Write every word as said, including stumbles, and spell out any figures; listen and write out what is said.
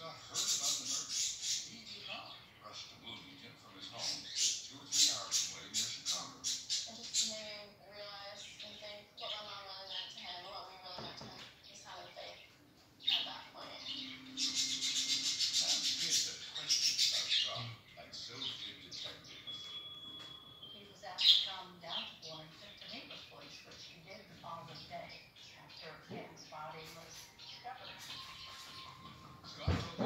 Scott heard about the murder. He did not rush to Bloomington from his home, just two or three hours away near Chicago. And just to maybe realize and think what my mom really meant to him, what we really meant to him, just having faith at that point. Sam begins to question about Scott, and so did detectives. He was asked to come down to Bloomington to meet with police, which he did the following day after Ken's body was discovered. Scott told